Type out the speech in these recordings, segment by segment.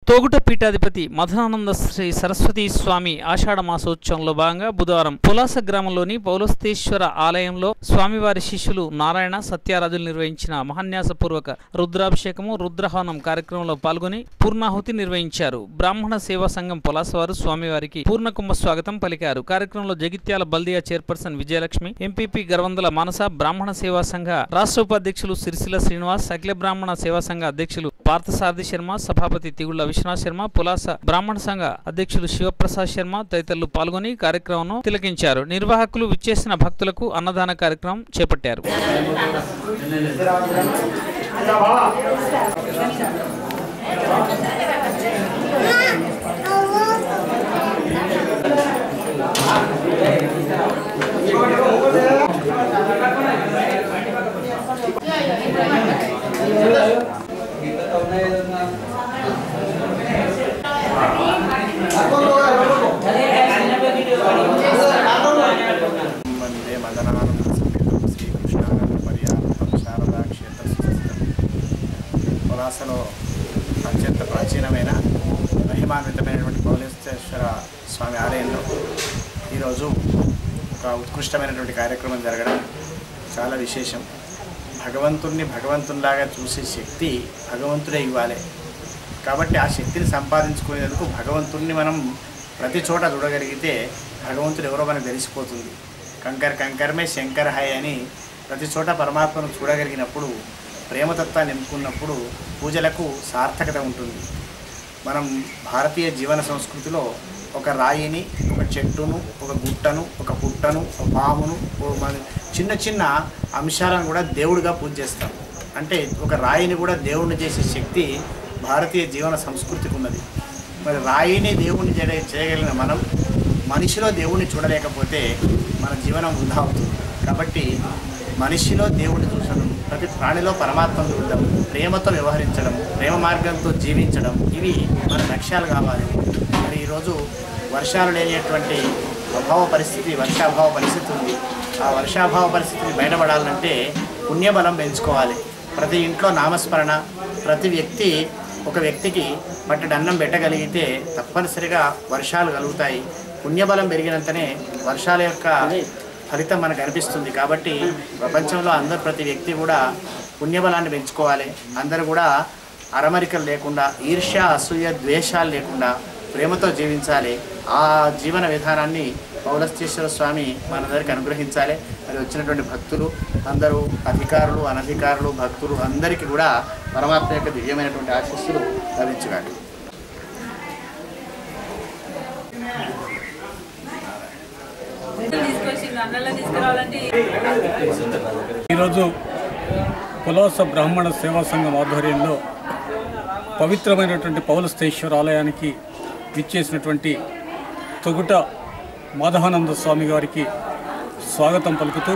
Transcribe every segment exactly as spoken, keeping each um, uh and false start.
తోగుట పీఠాధిపతి మధునానంద శ్రీ సరస్వతి స్వామి ఆషాఢ మాసోత్సవంలో భాగంగా బుధవారం పులాస గ్రామంలోని పౌలస్తేశ్వర ఆలయంలో స్వామివారి శిష్యులు నారాయణ సత్యారాజులు నిర్వహించిన మహాన్యాసపూర్వక రుద్రాభిషేకము రుద్రహవనం కార్యక్రమంలో పాల్గొని పూర్ణాహుతి నిర్వహించారు. బ్రాహ్మణ సేవా సంఘం పులాస వారు స్వామివారికి పూర్ణకుంభ స్వాగతం పలికారు. కార్యక్రమంలో జగిత్యాల బల్దియా చైర్పర్సన్ విజయలక్ష్మి, ఎంపీపీ గరవందల మానస, బ్రాహ్మణ సేవా సంఘ రాష్ట్ర ఉపాధ్యక్షులు సిరిసిల్ల శ్రీనివాస్, అఖిల బ్రాహ్మణ సేవా సంఘ అధ్యక్షులు పార్థసారథి శర్మ, సభాపతి తిగుళ్ల విశ్వనాథ్ శర్మ, పులాస బ్రాహ్మణ సంఘ అధ్యక్షులు శివప్రసాద్ శర్మ తదితరులు పాల్గొని కార్యక్రమం తిలకించారు. నిర్వాహకులు విచ్చేసిన భక్తులకు అన్నదాన కార్యక్రమం చేపట్టారు. వందే మదనానంద సమేతం శ్రీకృష్ణానంద పర్యాప్తం శారదా క్షేత్ర పులాసలో అత్యంత ప్రాచీనమైన మహిమాన్వితమైనటువంటి పౌలస్తేశ్వర స్వామి ఆలయంలో ఈరోజు ఒక ఉత్కృష్టమైనటువంటి కార్యక్రమం జరగడం చాలా విశేషం. భగవంతుణ్ణి భగవంతునిలాగా చూసే శక్తి భగవంతుడే ఇవ్వాలి. కాబట్టి ఆ శక్తిని సంపాదించుకునేందుకు భగవంతుణ్ణి మనం ప్రతి చోట చూడగలిగితే భగవంతుడు ఎవరో మనకు తెలిసిపోతుంది. కంకర్ కంకరమే శంకర్ హై అని ప్రతి చోట పరమాత్మను చూడగలిగినప్పుడు, ప్రేమతత్వాన్ని నింపుకున్నప్పుడు పూజలకు సార్థకత ఉంటుంది. మనం భారతీయ జీవన సంస్కృతిలో ఒక రాయిని, ఒక చెట్టును, ఒక గుట్టను, ఒక పుట్టను, ఒక పామును, చిన్న చిన్న అంశాలను కూడా దేవుడిగా పూజ చేస్తాం. అంటే ఒక రాయిని కూడా దేవుడిని చేసే శక్తి భారతీయ జీవన సంస్కృతికి ఉన్నది. మరి రాయిని దేవుడిని చేయగలిగిన మనం మనిషిలో దేవుడిని చూడలేకపోతే మన జీవనం వృధా అవుతుంది. కాబట్టి మనిషిలో దేవుడిని చూసడం, ప్రతి ప్రాణిలో పరమాత్మను చూడడం, ప్రేమతో వ్యవహరించడం, ప్రేమ మార్గంతో జీవించడం, ఇవి మన లక్ష్యాలు కావాలి. మరి ఈరోజు వర్షాలు లేనటువంటి అభావ పరిస్థితి, వర్షాభావ పరిస్థితి ఉంది. ఆ వర్షాభావ పరిస్థితిని బయటపడాలంటే పుణ్యబలం పెంచుకోవాలి. ప్రతి ఇంట్లో నామస్మరణ, ప్రతి వ్యక్తి ఒక వ్యక్తికి పట్టెడు అన్నం పెట్టగలిగితే తప్పనిసరిగా వర్షాలు కలుగుతాయి. పుణ్యబలం పెరిగినంతనే వర్షాల యొక్క ఫలితం మనకు అనిపిస్తుంది. కాబట్టి ప్రపంచంలో అందరు ప్రతి వ్యక్తి కూడా పుణ్యబలాన్ని పెంచుకోవాలి. అందరూ కూడా అరమరికలు లేకుండా, ఈర్ష్య అసూయ ద్వేషాలు లేకుండా ప్రేమతో జీవించాలి. ఆ జీవన విధానాన్ని పౌలస్తేశ్వర స్వామి మనందరికీ అనుగ్రహించాలి. మరి వచ్చినటువంటి భక్తులు అందరూ, అధికారులు అనధికారులు భక్తులు అందరికీ కూడా పరమాత్మ యొక్క దివ్యమైనటువంటి ఆశీస్సులు లభించుగాలి. ఈరోజు పులాస బ్రాహ్మణ సేవా సంఘం ఆధ్వర్యంలో పవిత్రమైనటువంటి పౌలస్తేశ్వర ఆలయానికి విచ్చేసినటువంటి తొగుట మాధవానంద స్వామి గారికి స్వాగతం పలుకుతూ,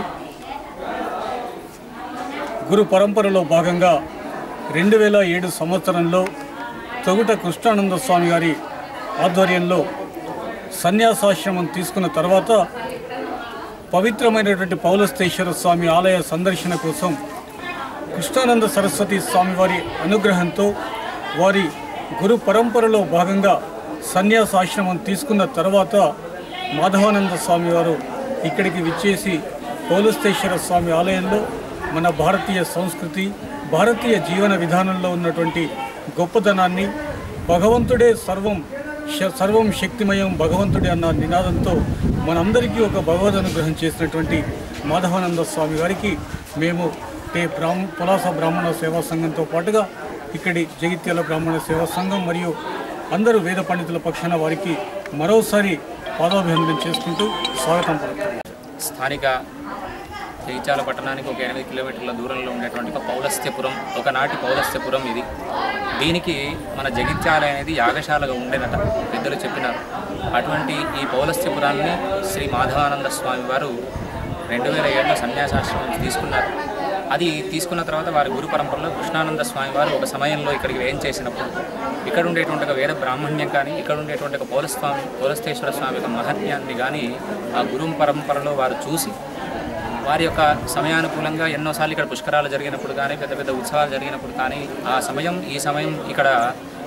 గురు పరంపరలో భాగంగా రెండు వేల ఏడు సంవత్సరంలో తొగుట కృష్ణానంద స్వామి గారి ఆధ్వర్యంలో సన్యాసాశ్రమం తీసుకున్న తర్వాత పవిత్రమైనటువంటి పౌలస్తేశ్వర స్వామి ఆలయ సందర్శన కోసం కృష్ణానంద సరస్వతి స్వామివారి అనుగ్రహంతో వారి గురు పరంపరలో భాగంగా సన్యాసాశ్రమం తీసుకున్న తర్వాత మాధవానంద స్వామి వారు ఇక్కడికి విచ్చేసి పౌలస్తేశ్వర స్వామి ఆలయంలో మన భారతీయ సంస్కృతి, భారతీయ జీవన విధానంలో ఉన్నటువంటి గొప్పదనాన్ని, భగవంతుడే సర్వం సర్వం శక్తిమయం భగవంతుడే అన్న నినాదంతో మనందరికీ ఒక భగవద్ అనుగ్రహం చేసినటువంటి మాధవానంద స్వామి గారికి మేము ఏ బ్రాహ్మ పులాస బ్రాహ్మణ సేవా సంఘంతో పాటుగా ఇక్కడి జగిత్యాల బ్రాహ్మణ సేవా సంఘం మరియు అందరూ వేద పండితుల పక్షాన వారికి మరోసారి పాదాభివందనం చేసుకుంటూ స్వాగతం పలుకుతున్నాం. స్థానిక జగిత్యాల పట్టణానికి ఒక ఎనిమిది కిలోమీటర్ల దూరంలో ఉండేటువంటి ఒక పౌలస్త్యపురం, ఒకనాటి పౌలస్త్యపురం ఇది. దీనికి మన జగిత్యాల అనేది యాగశాలగా ఉండేనట పెద్దలు చెప్పినారు. అటువంటి ఈ పౌలస్త్యపురాన్ని శ్రీ మాధవానంద స్వామి వారు రెండు వేల ఏడులో సన్యాసాశ్రమం తీసుకున్నారు. అది తీసుకున్న తర్వాత వారి గురు పరంపరలో కృష్ణానంద స్వామి వారు ఒక సమయంలో ఇక్కడికి వేయం చేసినప్పుడు ఇక్కడ ఉండేటువంటి ఒక వేద బ్రాహ్మణ్యం కానీ, ఇక్కడ ఉండేటువంటి ఒక పౌలస్వామి పౌలస్తేశ్వర స్వామి యొక్క మహత్యాన్ని కానీ ఆ గురు పరంపరలో వారు చూసి వారి యొక్క సమయానుకూలంగా ఎన్నోసార్లు ఇక్కడ పుష్కరాలు జరిగినప్పుడు కానీ, పెద్ద పెద్ద ఉత్సవాలు జరిగినప్పుడు కానీ, ఆ సమయం ఈ సమయం ఇక్కడ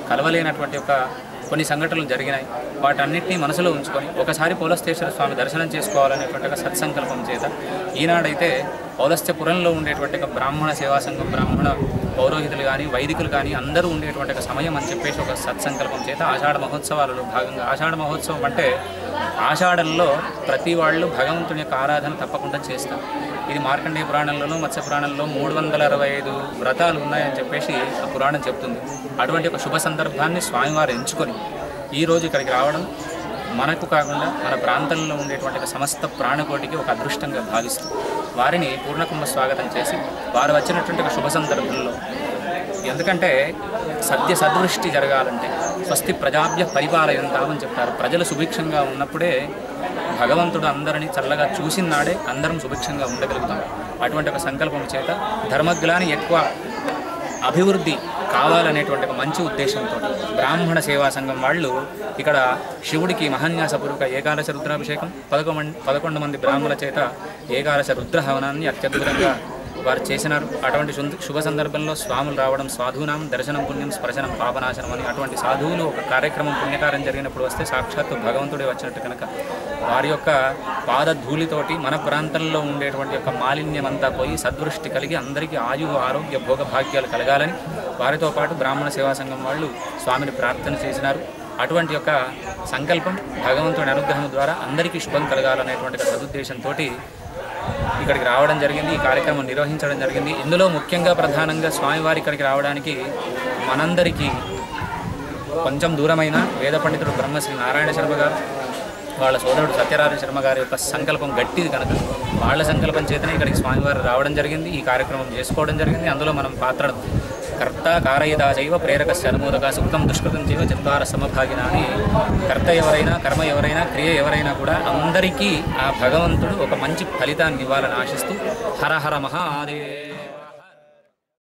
కలవలేనటువంటి ఒక కొన్ని సంఘటనలు జరిగినాయి. వాటన్నిటినీ మనసులో ఉంచుకొని ఒకసారి పౌలస్తేశ్వర స్వామి దర్శనం చేసుకోవాలనేటువంటి ఒక సత్సంకల్పం చేత ఈనాడైతే పౌలస్త్యపురంలో ఉండేటువంటి ఒక బ్రాహ్మణ సేవా సంఘం, బ్రాహ్మణ పౌరోహితులు కానీ వైదికులు కానీ అందరూ ఉండేటువంటి ఒక సమయం అని చెప్పేసి ఒక సత్సంకల్పం చేత ఆషాఢ మహోత్సవాలలో భాగంగా, ఆషాఢ మహోత్సవం అంటే ఆషాఢంలో ప్రతి వాళ్ళు భగవంతుని యొక్క ఆరాధన తప్పకుండా చేస్తారు. ఇది మార్కండేయ పురాణంలోనూ మత్స్య పురాణంలో మూడు వందల అరవై ఐదు వ్రతాలు ఉన్నాయని చెప్పేసి ఆ పురాణం చెప్తుంది. అటువంటి ఒక శుభ సందర్భాన్ని స్వామివారు ఎంచుకొని ఈరోజు ఇక్కడికి రావడం మనకు కాకుండా మన ప్రాంతంలో ఉండేటువంటి సమస్త ప్రాణకోటికి ఒక అదృష్టంగా భావిస్తూ వారిని పూర్ణకుంభ స్వాగతం చేసి వారు వచ్చినటువంటి ఒక శుభ సందర్భంలో, ఎందుకంటే సత్య సదృష్టి జరగాలంటే స్వస్తి ప్రజాభ్య పరిపాలయంతామని చెప్తారు. ప్రజలు సుభిక్షంగా ఉన్నప్పుడే భగవంతుడు అందరినీ చల్లగా చూసినాడే అందరం సుభిక్షంగా ఉండగలుగుతాం. అటువంటి ఒక సంకల్పం చేత ధర్మగ్లాని ఎక్కువ అభివృద్ధి కావాలనేటువంటి ఒక మంచి ఉద్దేశంతో బ్రాహ్మణ సేవా సంఘం వాళ్ళు ఇక్కడ శివుడికి మహాన్యాసపూర్వక ఏకాదశ రుద్రాభిషేకం, పదకొండు పదకొండు మంది బ్రాహ్మణుల చేత ఏకాదశ రుద్ర హవనాన్ని అత్యద్భుతంగా వారు చేసినారు. అటువంటి శుభ సందర్భంలో స్వాములు రావడం, సాధువునాం దర్శనం పుణ్యం స్పర్శనం పాపనాశనం అని అటువంటి సాధువులు ఒక కార్యక్రమం పుణ్యకార్యం జరిగినప్పుడు వస్తే సాక్షాత్తు భగవంతుడే వచ్చినట్టు కనుక వారి యొక్క పాదధూళితోటి మన ప్రాంతంలో ఉండేటువంటి యొక్క మాలిన్యం అంతా పోయి సద్వృష్టి కలిగి అందరికీ ఆయు ఆరోగ్య భోగ భాగ్యాలు కలగాలని వారితో పాటు బ్రాహ్మణ సేవా సంఘం వాళ్ళు స్వామిని ప్రార్థన చేసినారు. అటువంటి యొక్క సంకల్పం భగవంతుడి అనుగ్రహం ద్వారా అందరికీ శుభం కలగాలనేటువంటి సదుద్దేశంతో ఇక్కడికి రావడం జరిగింది. ఈ కార్యక్రమం నిర్వహించడం జరిగింది. ఇందులో ముఖ్యంగా ప్రధానంగా స్వామివారి ఇక్కడికి రావడానికి మనందరికీ కొంచెం దూరమైన వేద పండితుడు బ్రహ్మశ్రీ నారాయణ శర్మ గారు, వాళ్ళ సోదరుడు సత్యనారాయణ శర్మ గారి యొక్క సంకల్పం గట్టిది కనుక వాళ్ళ సంకల్పం చేతనే ఇక్కడికి స్వామివారు రావడం జరిగింది, ఈ కార్యక్రమం చేసుకోవడం జరిగింది. అందులో మనం పాత్ర కర్త కారయదా చైవ ప్రేరకస్య అనుమోదక సుఖం దుష్కృతం చైవ చత్వార సమభాగిన అని కర్త ఎవరైనా కర్మ ఎవరైనా క్రియ ఎవరైనా కూడా అందరికీ ఆ భగవంతుడు ఒక మంచి ఫలితాన్ని ఇవ్వాలని ఆశిస్తూ హర హర మహాదేవ్.